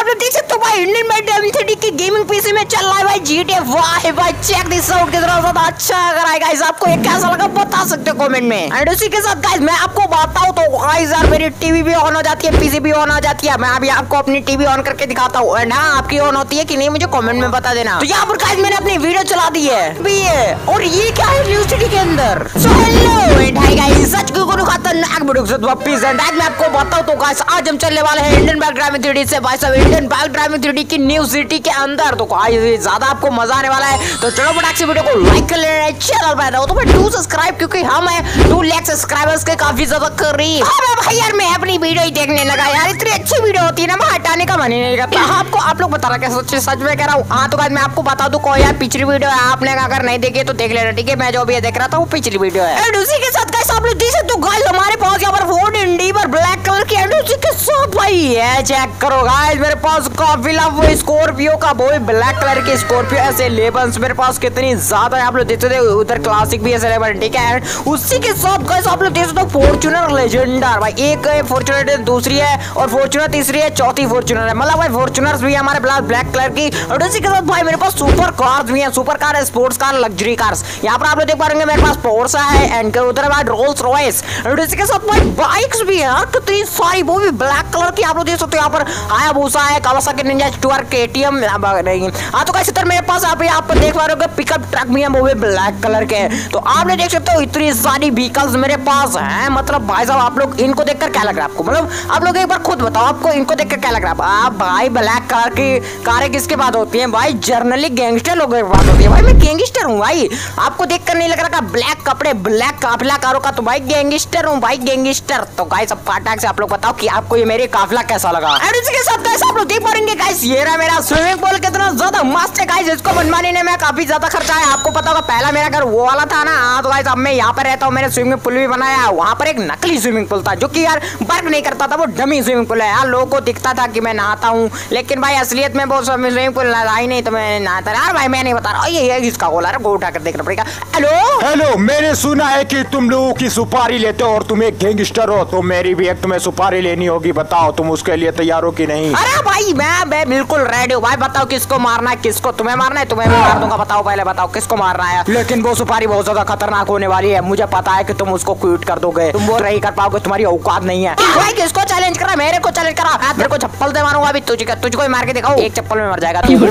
लोग देख सकते हो भाई इंडियन बाइक ड्राइविंग की गेमिंग पीसी में चल रहा है भाई GTA। वाह भाई चेक दिस आउट, कितना ज्यादा अच्छा लग रहा है गाइस। आपको ये कैसा लगा बता सकते हो कमेंट में। एंड उसी के साथ गाइस मैं आपको बताऊं तो गाइस यार मेरी टीवी भी ऑन हो जाती है, पीसी भी ऑन हो जाती है। मैं अभी आपको अपनी टीवी ऑन करके दिखाता हूँ। एंड हाँ आपकी ऑन होती है कि नहीं मुझे कमेंट में बता देना। तो यहाँ पर गाइस मैंने अपनी वीडियो चला दी है और ये क्या है न्यू सिटी के अंदर। So hello and hi guys, सच को खतरनाक वीडियो के साथ वापस। एंड आज मैं आपको बताऊं तो गाइस आज हम चलने वाले हैं इंडियन बाइक ड्राइविंग 3D से भाई साहब इंडियन बाइक ड्राइविंग 3D की न्यू सिटी के अंदर। तो गाइस ज्यादा आपको मजा आने वाला है, तो चलो फटाक से वीडियो को लाइक कर लेना, चैनल पर रहो तो भाई डू सब्सक्राइब, क्योंकि हम हैं 2 लाख सब्सक्राइबर्स के काफी ज्यादा करीब। हां भाई यार मैं अपनी वीडियो ही देखने लगा यार, इतनी अच्छी वीडियो होती है ना, मैं हटाने का मन ही नहीं करता। आपको आप लोग बता रहा क्या सच में कह रहा हूं। हां तो गाइस मैं आपको बता दूं कोई यार पिछली वीडियो है, आपने अगर नहीं देखी तो देख लेना, ठीक है। मैं जो भी देख रहा था वो पिछली वीडियो है। एंड उसी के साथ गाइस आप लोग देख सकते हो गाइस हमारे पास यहाँ पर फोर्ड एंडीवर ब्लैक कलर की। एंड उसी के साथ भाई ये चेक करो गाइस मेरे पास काफी वो स्कॉर्पियो का वो ब्लैक कलर की स्कॉर्पियो ऐसे लेबल्स मेरे पास कितनी ज्यादा है। आप लोग देखते थे उधर क्लासिक भी ऐसे लेबल, ठीक है। उसी के साथ गाइस आप लोग देख सकते हो फॉर्च्यूनर लेजेंडर भाई, एक फॉर्च्यूनर दूसरी है और फॉर्च्यूनर तीसरी है, चौथी फॉर्च्यूनर है। मतलब भाई फॉर्च्यूनर्स भी हमारे पास ब्लैक कलर की। और उसी के साथ भाई मेरे पास सुपर कार्स भी है, सुपर कार है, स्पोर्ट्स कार, लग्जरी कार्स। यहाँ पर आप लोग देख पा रहे मेरे पास पोर्शा है एंड उधर बाद रोल्स रॉयस। और इसी के साथ भाई बाइक्स भी है कितनी सारी, वो भी ब्लैक कलर की। आप लोग देख सकते हो यहाँ पर हायाबुसा है, कावासाकी निंजा स्टूअर, केटीएम नहीं। हाँ तो कैसे मेरे पास आप देख पा रहे हो पिकअप ट्रक भी है, वो भी ब्लैक कलर के। तो आप लोग देख सकते हो इतनी सारी व्हीकल्स मेरे पास है। मतलब भाई साहब आप लोग इनको देखकर क्या लग रहा है आपको, मतलब आप लोग एक बार खुद बताओ आपको इनको देखकर क्या लग रहा है। आप भाई ब्लैक कलर की कारें किसके बाद होती है भाई, जर्नली गैंगस्टर लोगों के बाद होती है। भाई मैं गैंगस्टर हूँ भाई, आपको देखकर नहीं लग रहा ब्लैक कपड़े ब्लैक काफिला कारों का, तो भाई गैंगस्टर हूँ भाई गैंगस्टर। तो गाइस अब फटाक से आप लोग बताओ कि आपको ये मेरे काफिला कैसा लगा। और इसके साथ गाइस आप लोग देख पाएंगे गाइस ये रहा मेरा स्विमिंग पूल, कितना ज्यादा मस्त है गाइस। इसको बनवाने में काफी ज्यादा खर्चा है, आपको पता होगा। पहला मेरा घर वो वाला था ना, तो गाइस अब मैं यहाँ पर रहता हूँ, मैंने स्विमिंग पूल भी बनाया। वहाँ पर एक नकली स्विमिंग पूल था जो कि यार वर्क नहीं करता था, वो डमी स्विमिंग पूल है यार। लोगों को दिखता था कि मैं नहाता हूँ, लेकिन भाई असलियत में वो स्विमिंग पूल आई नहीं, तो मैं नहाता यार। भाई मैं नहीं बता रहा, ये इसका गोला है, उठा कर देखना पड़ेगा। हेलो मैंने सुना है कि तुम लोगों की सुपारी लेते हो और तुम एक गैंगस्टर हो, तो मेरी भी एक तुम्हें सुपारी लेनी होगी। बताओ तुम उसके लिए तैयार हो कि नहीं? अरे भाई मैं बिल्कुल रेडी हूँ भाई। बताओ किसको मारना है, किसको तुम्हें मारना है? तुम्हें मैं मार दूंगा, बताओ पहले बताओ किसको मारना है। लेकिन वो सुपारी बहुत ज्यादा खतरनाक होने वाली है, मुझे पता है कि तुम उसको क्विट कर दोगे, तुम वो नहीं कर पाओगे, तुम्हारी औकात नहीं है। भाई किसको चैलेंज करा? मेरे को चैलेंज करा, मेरे को चप्पल दे मारूंगा अभी तुझको मार के दिखाओ, एक चप्पल में मर जाएगा तू।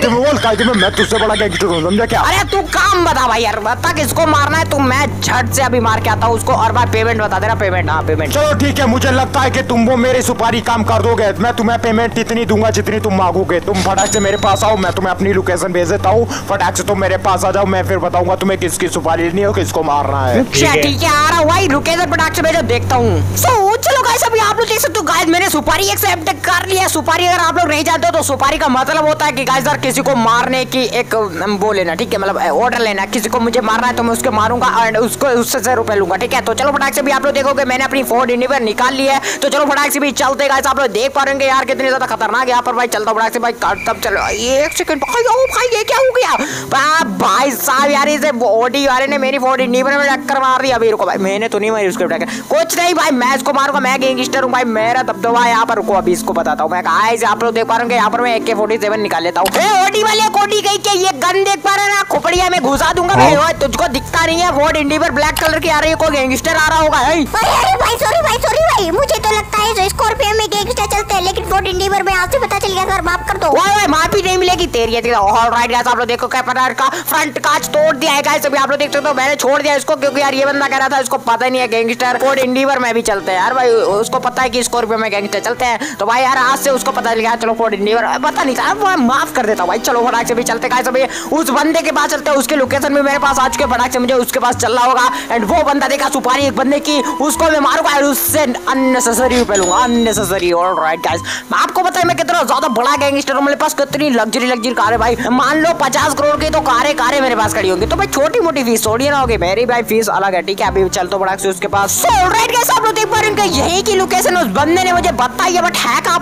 मैं तुझसे बड़ा गैंगस्टर हूं, समझा क्या? अरे तू काम बता भाई यार, बता किसको मारना है, तो मैं झट से अभी मार के आता हूँ उसको। और भाई पेमेंट बता देना, पेमेंट। हाँ पेमेंट चलो ठीक है, मुझे लगता है कि तुम वो मेरी सुपारी काम कर दोगे। मैं तुम्हें पेमेंट इतनी दूंगा जितनी तुम मांगोगे। तुम फटाक से मेरे पास आओ, मैं तुम्हें अपनी लोकेशन भेज देता हूँ, फटाक से तुम मेरे पास आ जाओ, मैं फिर बताऊंगा तुम्हें किसकी सुपारी लेनी है, किसको मारना है। ठीक है आ रहा हूँ भाई, लोकेशन फटाक से भेजो, देखता हूँ। चलो गाइस अभी आप लोग देख सकते हो गाइस मैंने सुपारी एक्सेप्ट कर लिया। सुपारी अगर आप लोग नहीं जानते हो तो सुपारी का मतलब होता है कि गाइस यार किसी को मारने की एक वो लेना, ठीक है, मतलब ऑर्डर लेना। किसी को मुझे मारना है तो मैं उसके मारूंगा और उसको उससे रुपए लूंगा, ठीक है। तो चलो फटाक से भी आप लोग देखोगे मैंने अपनी फोर्ड एंडीवर निकाल ली है, तो चलो फटाक से भी चलते गाइस। आप लोग देख पा रहे यार कितनी ज्यादा खतरनाक यहाँ पर भाई चलता फटाक से भाई। तब चलो एक सेकंड भाई ये क्या हो गया भाई साहब यार, इसे ऑडी वाले ने मेरी फोर्ड एंडीवर में टक्कर मार दी। अभी रुको भाई, मैंने तो नहीं मारी उसके टक्कर, कुछ नहीं भाई, मैं इसको मारूंगा, मैं गैंगस्टर हूं भाई, मेरा दबदबा यहाँ पर। रुको अभी इसको बताता हूँ मैं। गाइस आप लोग देख पा रहे हैं यहाँ पर मैं AK-47 निकाल लेता हूँ। ऑडी वाले कोडी गई के ये गन देख पा रहे ना, खोपड़िया में घुसा दूंगा भाई। तुझको दिखता नहीं है फोर्ड एंडीवर ब्लैक कलर की आ रही है, कोई गैंगस्टर आ रहा होगा। भाई सॉरी, मुझे तो लगता है जो स्कॉर्पियो में गैंगस्टर चलते हैं, लेकिन फोर्ड एंडीवर में आज से पता चल गया सर, माफ कर दो। ओए माफी नहीं मिलेगी तेरी है। ऑलराइट गाइस आप लोग देखो कैपरार का फ्रंट कांच तोड़ दिया है गाइस। अभी आप लोग देख सकते हो मैंने छोड़ दिया इसको, क्योंकि यार ये बंदा कह रहा था इसको पता ही नहीं है गैंगस्टर फोर्ड एंडीवर में भी चलते हैं यार। भाई उसको पता है कि स्कॉर्पियो में गैंगस्टर चलते हैं, तो भाई यार आज से उसको पता चल गया। चलो फोर्ड एंडीवर पता नहीं था, मैं माफ कर देता हूँ भाई। चलो फटाक से भी चलते गाइस, अभी उस बंदे के पास चलते हैं, उसके लोकेशन भी मेरे पास आ चुके, फटाक से मुझे उसके पास चलना होगा। एंड वो बंदा देखा सुपारी एक बंदे की, उसको मैं मारूंगा और उससे अननेसेसरी रुपए लूंगा, अननेसेसरी। ऑलराइट गाइस आपको पता है मैं कितना ज्यादा बड़ा गैंगस्टर हूं, मेरे पास कितनी लग्जरी कार भाई। मान लो 50 करोड़ की तो कारें मेरे पास खड़ी होंगी, तो भाई छोटी मोटी फीस थोड़ी ना होगी, मेरी भाई फीस अलग है, ठीक है। अभी चल तो फटाक से उसके पास। ऑलराइट गाइस आप लोग देख पा रहे हैं यही की लोकेशन उस बंदे ने मुझे बताई है, बट है कहां पर मुझे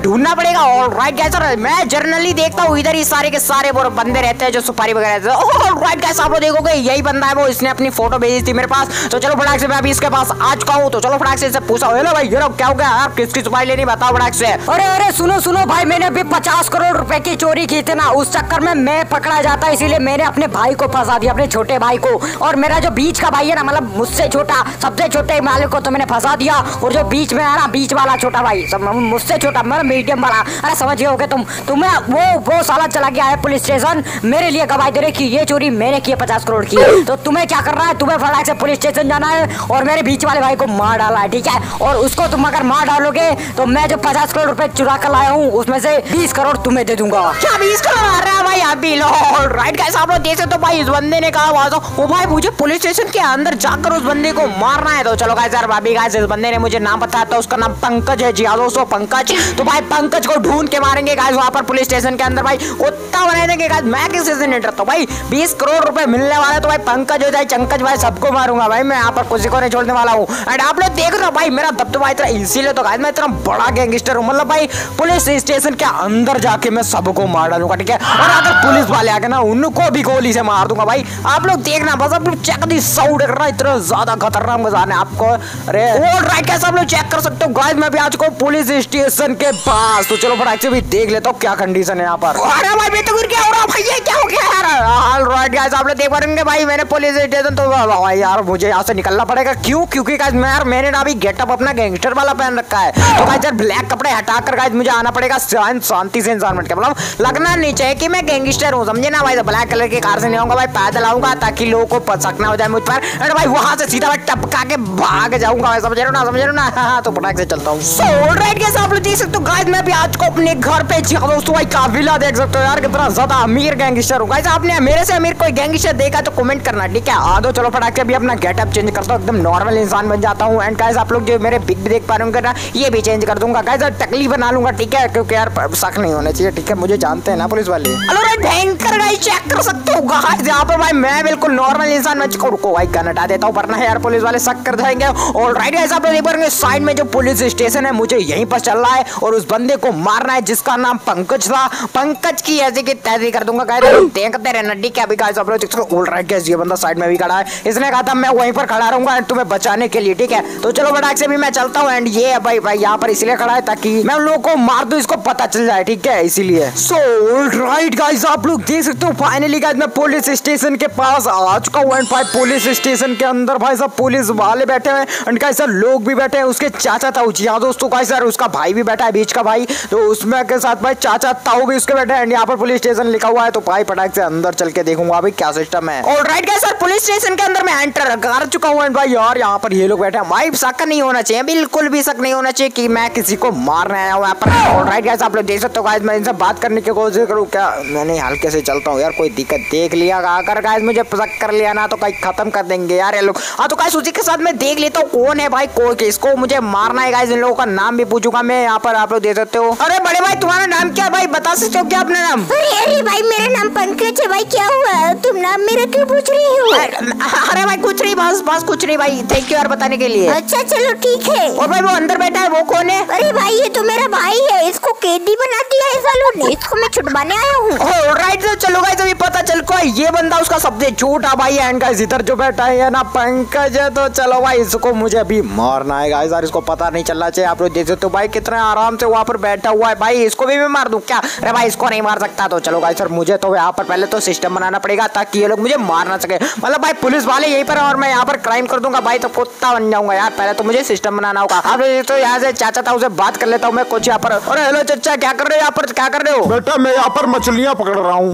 ढूंढना पड़ेगा। ऑलराइट गाइस, मैं जर्नली देखता हूँ इधर ही सारे के सारे वो बंदे रहते हैं जो सुपारी वगैरह। ऑलराइट गाइस, आप लोग देखोगे यही बंदा है वो, इसने अपनी फोटो भेजी थी मेरे पास। तो चलो फटाक से मैं अभी इसके पास आ चुका हूँ। तो चलो फटाक से इससे पूछा, हेलो भाई ये क्या हो गया यार, किसकी सुपारी लेनी बताओ फटाक से। अरे अरे सुनो भाई, मैंने अभी 50 करोड़ रुपए की चोरी की थी ना, उस चक्कर में मैं पकड़ा जाता, इसीलिए मैंने अपने भाई को फंसा दिया, अपने छोटे भाई को। और मेरा जो बीच का भाई है ना, मतलब मुझसे छोटा, सबसे छोटे मालिक को तो मैंने फंसा दिया। और जो बीच में है ना, बीच वाला छोटा भाई, मुझसे छोटा मतलब मीडियम वाला, अरे समझ गए होगे तुम्हें वो साला चला गया है पुलिस स्टेशन, मेरे लिए गवाही दे रहे कि ये चोरी मैंने की है 50 करोड़ की। तो तुम्हें क्या करना है, तुम्हें फटाक से पुलिस स्टेशन जाना है और मेरे बीच वाले भाई को मार डाला है, ठीक है। और उसको तुम अगर मार डालोगे तो मैं जो 50 करोड़ रुपए चुरा कर लाया हूँ उसमें से 20 करोड़ तुम्हें दे दूंगा। क्या 20 करोड़ आ रहा है भाई अभी? राइट गाइस, आप लोग देख सकते हो भाई, इस बंदे ने कहा वो भाई मुझे पुलिस स्टेशन के अंदर जाकर उस बंदे को मारना है। तो चलो गाइस यार, भाभी गाइस, इस बंदे ने मुझे नाम बताया था, उसका नाम पंकज है जी हाँ दोस्तों, पंकज। तो भाई पंकज को ढूंढ के मारेंगे गाइस वहाँ पर पुलिस स्टेशन के अंदर। भाई उतना बना देंगे गाइस, मैं किसी से नहीं डरता भाई। 20 करोड़ रुपए मिलने वाले तो भाई पंकज हो जाए चंकज भाई सबको मारूंगा भाई, मैं यहाँ पर किसी को नहीं छोड़ने वाला हूँ। एंड आप लोग देख रहे हो भाई मेरा दबदबा इतना, इसीलिए तो गाइस मैं इतना बड़ा गैंगस्टर हूँ, मतलब भाई पुलिस स्टेशन के अंदर जाके मैं सबको मार डालूंगा, ठीक है। और अगर पुलिस वाले आके ना उनको भी गोली से मार दूंगा भाई। आप लोग देखना बस, आप लोग चेक दी साउंड कर रहा है, इतना ज्यादा खतरनाक मजा है आपको। अरे ऑलराइट कैसे आप लोग चेक कर सकते हो गाइस, मैं भी आ चुका हूं पुलिस स्टेशन के पास। तो चलो फटाक से भी देख लेता हूं क्या कंडीशन है यहाँ पर। अरे भाई बेटा क्या हो रहा है भाई, ये क्या हो गया यार? ऑलराइट गाइस, आप लोग देख पा रहे होंगे भाई मैंने पुलिस स्टेशन, तो भाई यार मुझे यहाँ से निकलना पड़ेगा। क्यों? क्योंकि गाइस मैंने ना अभी गेटअप अपना गैंगस्टर वाला पहन रखा है। तो गाइस यार ब्लैक कपड़े हटाकर गाइस मुझे आना पड़ेगा शांति से इंसान के, मतलब लगना नहीं चाहिए कि मैं गैंगस्टर हूँ, समझे ना भाई। तो ब्लैक कलर की कार से नहीं आऊंगा भाई, पैदल आऊंगा ताकि लोगों को शक ना हो जाए मुझ पर। अरे भाई वहां से सीधा टपका के भाग जाऊंगा भाई, समझ रहे हो ना। हाँ तो फटाक से चलता हूँ। सो ऑलराइट गाइस, आप लोग देख सकते हो गाइस मैं भी आज को अपने घर पे दोस्तों भाई काफिला देख सकते हो यार, कितना ज्यादा अमीर गैंगस्टर हूँ गाइस। आपने मेरे से अमीर कोई गैंगस्टर देखा तो कमेंट करना, ठीक है। आ दो चलो फटाक से भी अपना गेटअप चेंज करता हूँ, एकदम नॉर्मल इंसान बन जाता हूँ। एंड गाइस आप लोग जो मेरे पिक भी देख पा रहे होंगे ना, ये भी चेंज कर दूंगा गाइस, टकली बना लूंगा, ठीक है, क्योंकि यार शक नहीं होना चाहिए, ठीक है, मुझे जानते हैं ना पुलिस वाले। ऑलराइट भयंकर गाइस चेक कर सकते हो गाइस यहाँ पर भाई मैं बिल्कुल नॉर्मल इंसान बन चुका हूँ। रुको भाई गन हटा देता हूँ वरना यार पुलिस वाले शक कर जाएंगे। ऑलराइट गाइस आप लोग देख पा रहे होंगे साइड में जो पुलिस स्टेशन है, मुझे यहीं पर चल रहा है और उस बंदे को मारना है जिसका नाम पंकज था। पंकज की ऐसी की तैयारी कर दूंगा गाइस, देखते रहना, ठीक है। अभी गाइस आप लोग देख सकते हो ऑलराइट गाइस ये बंदा साइड में भी खड़ा है, इसने कहा था मैं वहीं पर खड़ा रहूंगा तुम्हें बचाने के लिए, ठीक है। तो चलो फटाक से भी मैं चलता हूँ। एंड ये भाई यहाँ पर इसलिए खड़ा है ताकि मैं उन लोगों को मार दूं, इसको पता चल जाए, ठीक है, इसीलिए। सो ऑलराइट गाइस आप लोग देख सकते हो फाइनली गाइस मैं पुलिस स्टेशन के पास आ चुका हूँ। एंड भाई पुलिस स्टेशन के अंदर भाई सब पुलिस वाले बैठे हैं एंड गाइस सर लोग भी बैठे हैं, उसके चाचा ताऊ जी हाँ दोस्तों गाइस सर उसका भाई भी बैठा है बीच का भाई, तो उसमें के साथ भाई चाचा ताऊ भी उसके बैठे हैं। एंड यहाँ पर पुलिस स्टेशन लिखा हुआ है, तो भाई फटाक से अंदर चल के देखूंगा अभी क्या सिस्टम है। Alright guys sir police station के अंदर मैं एंटर कर चुका हूँ। एंड भाई यार यहाँ पर ये लोग बैठे हैं, भाई शक नहीं होना चाहिए, बिल्कुल भी शक नहीं होना चाहिए कि मैं किसी को मारने आया हूँ यहाँ पर। ऑलराइट गाइस आप लोग देख सकते हो गाइस मैं इनसे बात करने की कोशिश करूँ क्या, मैंने हल्के से चलता हूँ यार, कोई दिक्कत देख लिया अगर गाइस मुझे शक कर लिया ना तो कहीं खत्म कर देंगे यार ये लोग। हाँ तो गाइस उसी के साथ मैं देख लेता हूँ कौन है भाई, किसको मुझे मारना है गाइस, इन लोगों का नाम भी पूछूंगा मैं यहाँ पर, आप लोग देख सकते हो। अरे बड़े भाई तुम्हारा नाम क्या भाई, बता सकते हो क्या अपना नाम? अरे भाई मेरा नाम पंकज है भाई, क्या हुआ तुम नाम मेरा क्यों पूछ रही हो? अरे भाई कुछ नहीं, बस कुछ नहीं भाई, थैंक यू यार बताने के लिए। अच्छा चलो ठीक है। और भाई वो अंदर बैठा है वो कौन है? अरे भाई ये तो मेरा भाई है, इसको कैदी बना दिया है सालों ने, इसको मैं छुड़वाने आया हूँ। ऑलराइट तो चलो गाइस अभी पता चल को ये बंदा उसका सबसे छोटा भाई है। एंड गाइस इधर जो बैठा है ना पंकज है, तो चलो भाई इसको मुझे अभी मारना है गाइस यार, इसको पता नहीं चलना चाहिए। आप लोग देख सकते हो भाई कितने आराम से वहाँ पर बैठा हुआ है, भाई इसको भी मैं मार दूं क्या? अरे भाई इसको नहीं मार सकता। तो चलो गाइस सर मुझे तो यहाँ पर पहले तो सिस्टम बनाना पड़ेगा ताकि ये लोग मुझे मार ना सके, मतलब भाई पुलिस वाले यहीं पर और मैं यहाँ पर क्राइम कर दूंगा भाई, तो कुत्ता बन जाऊंगा यार। पहले तो मुझे सिस्टम बनाना होगा। आप लोग तो यहाँ से चाचा था उसे बात कर लेता हूँ मैं कुछ यहाँ पर। अरे हेलो चाचा क्या कर रहे हो यहाँ पर, क्या कर रहे हो? बेटा मैं यहाँ पर मछलियाँ पकड़ रहा हूँ।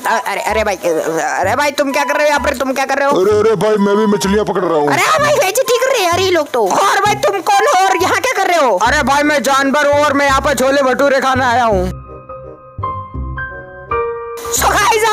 अरे भाई तुम क्या कर रहे हो यहाँ पर, तुम क्या कर रहे हो? अरे भाई मैं भी मछलियाँ पकड़ रहा हूँ। अरे भाई बेइज्जती कर रहे हैं यार ये लोग तो। और भाई तुम कौन हो और यहाँ क्या कर रहे हो? अरे भाई मैं जानवर हूँ और मैं यहाँ पर छोले भटूरे खाने आया हूँ। So guys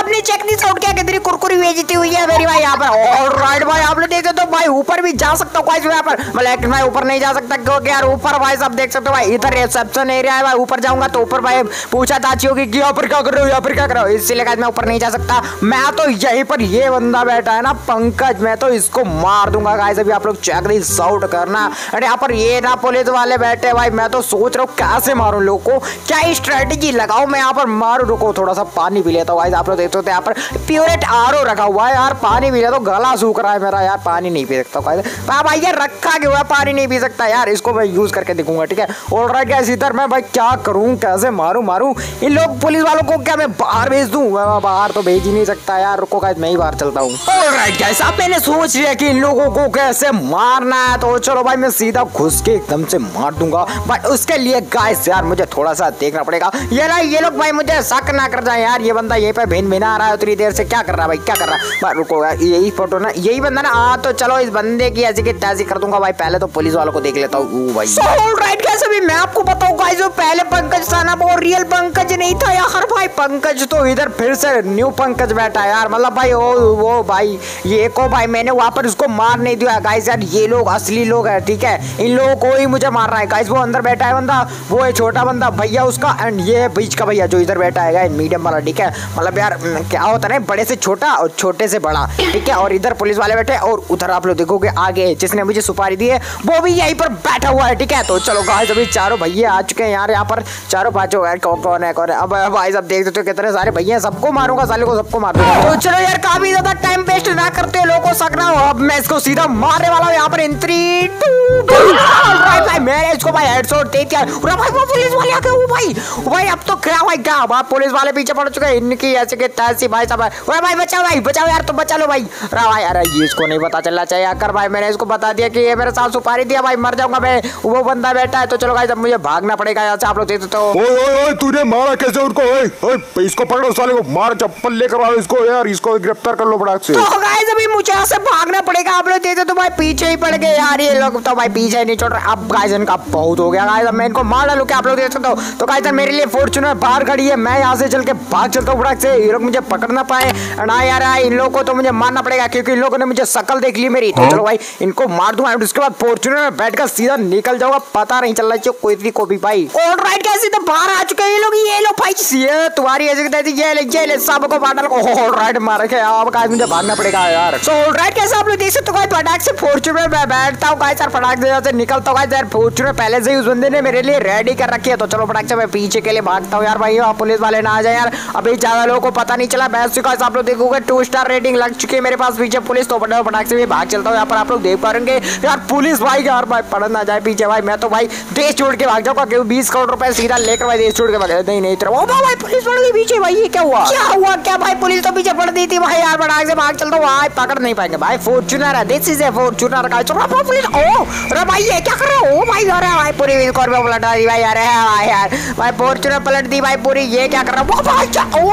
आपने चेक दी आउट क्या कितनी कुरकुरी बेचती हुई है मेरी भाई यहाँ पर। ऑलराइट भाई आप लोग देखे तो भाई ऊपर भी जा सकता हूँ गाइस यहाँ पर, लेकिन भाई ऊपर नहीं जा सकता क्योंकि यार ऊपर भाई सब देख सकते हो भाई इधर रिसेप्शन एरिया है भाई। ऊपर जाऊंगा तो ऊपर भाई पूछा ताची होगी कि यहाँ पर क्या कर रहे हो, यहाँ पर क्या कर रहे हो, इसलिए गाइस मैं ऊपर नहीं जा सकता। मैं तो यहीं पर ये बंदा बैठा है ना पंकज, मैं तो इसको मार दूंगा गाइस। अभी आप लोग चेक दिस आउट करना। अरे यहाँ पर ये ना पुलिस वाले बैठे भाई, मैं तो सोच रहा हूँ कैसे मारूं लोगों को, क्या स्ट्रेटेजी लगाऊं मैं यहाँ पर मारूं। रुको थोड़ा सा पानी पी लेता हूँ गाइस। आप लोग देखते हो यहाँ पर प्योरेट आरओ रखा हुआ है यार, पानी पी ले तो गला सूख रहा है मेरा यार, पानी नहीं पी सकता भाई यार, रखा क्यों है पानी नहीं पी सकता यार, इसको मैं यूज करके दिखूंगा ठीक है। ऑलराइट गाइस इधर मैं भाई क्या करूं, कैसे मारूं इन लोग पुलिस वालों को, क्या मैं बाहर भेज दूं? बाहर तो भेज ही नहीं सकता यार, रुको गाइस मैं ही बाहर चलता हूँ। ऑलराइट गाइस अब मैंने सोच लिया कि इन लोगों को कैसे मारना है, तो चलो भाई मैं सीधा घुस के एकदम से मार दूंगा। बट उसके लिए गाइस यार मुझे थोड़ा सा देखना पड़ेगा, ये लोग भाई मुझे शक ना कर जाए यार, ये बंदा यहीं पे भिन आ रहा है उतनी देर से, क्या कर रहा है भाई, क्या कर रहा है। रुको यार यही फोटो ना, यही बंदा ना, हाँ तो चलो इस बंदे की ऐसी की तैसी कर दूंगा भाई। पहले तो पुलिस वालों को देख लेता हूँ भाई। ऑलराइट गाइस अभी मैं आपको बताऊं गाइस, जो पहले पंकज था ना वो रियल पंकज नहीं था यार भाई। पंकज तो इधर फिर से न्यू पंकज बैठा है यार, मतलब भाई वो भाई ये को भाई मैंने वहां पर उसको मार नहीं दिया गाइस यार, ये लोग असली लोग है ठीक है, इन लोगों को ही मुझे मार रहा है गाइस। वो अंदर बैठा है बंदा, वो है छोटा बंदा भैया उसका, एंड ये बीच का भैया जो इधर बैठा है मीडियम वाला ठीक है। मतलब यार क्या होता है बड़े से छोटा और छोटे से बड़ा ठीक है। और इधर पुलिस वाले बैठे, और उधर आप लोग देखोगे आगे जिसने मुझे सुपारी दी है वो भी यहीं पर बैठा हुआ है ठीक है। तो चलो गाइस अभी चारों भैया आ चुके हैं यार, यहाँ पर चारों पांचों कौन है। अब भाई सब देख सकते हो कितने सारे भैया, सबको मारूंगा साले को, सबको मार दूंगा। तो चलो यार काफी ज्यादा टाइम वेस्ट ना करते हो, लोगों को सकना हो, अब मैं इसको सीधा मारने वाला हूँ यहाँ पर इन 3 2 भाई मैंने इसको भाई हेडशॉट दे दिया। भाई वो पुलिस वाले आ गए भाई अब तो क्या भाई, क्या बात पुलिस वाले पीछे पड़ चुके हैं, इनकी ऐसे के तैसी भाई सब। भाई बचाओ यार, तुम बचा लो भाई। भाई अरे ये इसको नहीं पता चलना चाहिए आकर भाई, मैंने इसको बता दिया कि ये मेरे साथ सुपारी दिया भाई, मर जाऊंगा मैं, वो बंदा बैठा है। तो चलो गाइस अब मुझे भागना पड़ेगा यहाँ से, आप लोग देख सकते हो। ओए तूने मारा कैसे उनको? ओए इसको पकड़ो साले को, मार चप्पल लेकर आओ इसको यार, इसको गिरफ्तार कर लो फटाक से। तो गाइस अभी मुझे यहाँ से भागना पड़ेगा, आप लोग देख तो भाई पीछे ही पड़ गए यार, ये लोग तो भाई पीछे नहीं छोड़ रहे। अब गाइस इनका बहुत हो गया गाइस, अब मैं इनको मार डालूं क्या, आप लोग देख सकते हो। तो गाइस मेरे लिए फॉर्च्यूनर बाहर खड़ी है, मैं यहाँ से चल के भाग चलता हूँ फटाक से, ये लोग मुझे पकड़ ना पाए ना यार। इन लोगों को तो मुझे मारना पड़ेगा क्योंकि इन लोगों ने मुझे शकल देख ली मेरी। तो चलो भाई इनको मार दूंगा, उसके बाद फॉर्च्यूनर में बैठकर सीधा निकल जाऊंगा, पता नहीं चल रहा है कोई को भी भाई। ऑलराइट गाइस तो बाहर आ चुके हैं ये लोग भाई, ये तुम्हारी ऐसी ये ले सबको मार डालो। ऑलराइट मार के अब गाइस मुझे भागना पड़ेगा यार। सो ऑलराइट कैसे आप लोग देख सकते हो गाइस, फटाक से फॉर्च्यूनर में बैठता हूं गाइस, और फटाक से निकलता हूं गाइस यार। फॉर्च्यूनर पहले से ही उस बंदे ने मेरे लिए रेडी कर रखी है, तो चलो फटाक से मैं पीछे के लिए भागता हूं यार भाई, पुलिस वाले ना आ जाए यार। अभी ज्यादा लोगों को पता नहीं चला बैठ चुका है, आप लोग देखोगे 2 स्टार रेटिंग लग चुकी है मेरे पास पीछे पुलिस। तो फटाक से भाग चलता हूँ यहाँ पर, आप लोग देख पाएंगे यार पुलिस भाई यार भाई पड़ ना जाए पीछे भाई, मैं तो भाई देश छोड़ के भाग जाऊंगा, क्योंकि 20 करोड़ रुपए सीधा लेकर भाई देश छोड़ के भाग। नहीं भाई पुलिस पड़ गई पीछे भाई, ये क्या हुआ क्या भाई, पुलिस तो पीछे पड़ दी थी भाई यार, फटाक से भाग चलता हूँ भाई, पकड़ नहीं पाएंगे भाई, फॉर्च्यूनर है दिस इज ए फॉर्च्यूनर का। चलो पुलिस, ओ अरे भाई ये क्या कर रहे हो भाई, अरे भाई पूरी स्कॉर्पियो पलट दी भाई यार, यार भाई फॉर्च्यूनर पलट दी भाई पूरी, ये क्या कर रहा है भाई,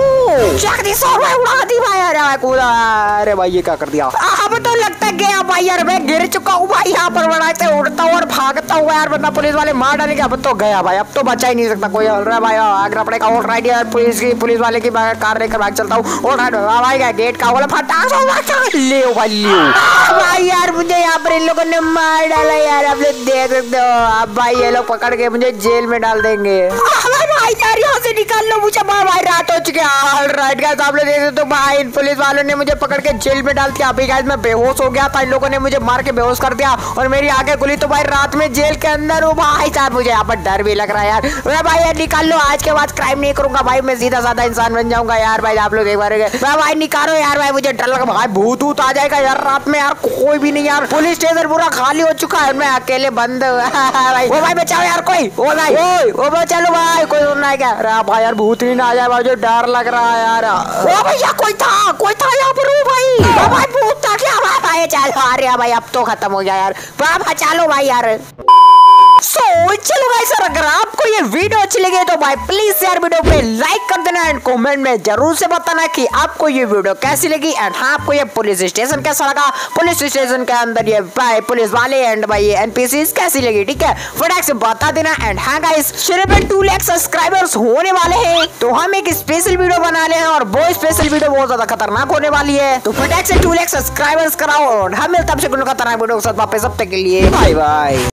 उड़ा दी भाई, अरे भाई कूदा, अरे भाई ये क्या कर दिया। अब तो लगता गया भाई यार, मैं गिर चुका हूँ भाई यहाँ पर, बड़ा से उड़ता हूँ और भागता हुआ यार, वरना पुलिस वाले मार डालेंगे। अब तो गया भाई, अब तो बचा ही नहीं सकता कोई। अरे भाई आगरा पड़ेगा। ऑलराइट यार पुलिस वाले की कार लेकर भाग चलता हूँ। ऑलराइट भाई क्या गेट का बोला फटाक ले भाई यार, मुझे यहाँ पर इन लोगों ने मार डाला यार, आप लोग देख सकते हो। अब भाई ये लोग पकड़ के मुझे जेल में डाल देंगे भाई यार, यहाँ से निकाल लो मुझे भाई, रात हो चुकी है। ऑलराइट गाइस आप लोग देख सकते हो भाई पुलिस वालों ने मुझे पकड़ के जेल में डाल दिया। अभी गाइस मैं बेहोश हो गया था, इन लोगों ने मुझे मार के बेहोश कर दिया और मेरी आंखें खुली तो भाई रात में जेल के अंदर हूँ भाई साहब। मुझे यहाँ पर डर भी लग रहा है यार, अरे भाई यार निकाल लो, आज के बाद क्राइम नहीं करूंगा भाई, मैं सीधा साधा इंसान बन जाऊंगा यार भाई, आप लोग एक बार भाई निकालो यार भाई, मुझे डर लगा भाई, भूत आ जाएगा यार रात में यार, कोई भी नहीं यार, पुलिस स्टेशन पूरा खाली हो चुका है, मैं अकेले बंद भाई। ओ भाई बचाओ यार कोई, ओ भाई ओ चलो भाई कोई सुनना है क्या, अरे भाई यार भूत नहीं ना आ जाए भाई, जो डर लग रहा है यार। ओ भैया कोई था यहाँ पर, ओ भाई भूत था क्या भाई, चलो अरे भाई अब तो खत्म हो गया यार, बाबा चलो भाई यार। चलो गाइस, अगर आपको ये वीडियो अच्छी लगी तो भाई प्लीज यार वीडियो पे लाइक कर देना एंड कमेंट में जरूर से बताना कि आपको ये वीडियो कैसी लगी एंड हाँ आपको ये पुलिस स्टेशन कैसा लगा, पुलिस स्टेशन के अंदर ये पुलिस वाले एंड भाई ये एनपीसीज कैसी लगी, ठीक है फटाक से बता देना। एंड हाँ गाइस, चैनल पे 2 लाख सब्सक्राइबर्स होने वाले हैं तो हम एक स्पेशल वीडियो बना रहे हैं और वो स्पेशल वीडियो बहुत ज्यादा खतरनाक होने वाली है, तो फटाक से 2 लाख सब्सक्राइबर्स कराओ और हम मिलते हैं आपसे खतरनाक वीडियो के साथ वापस, अब तक के लिए बाय बाय।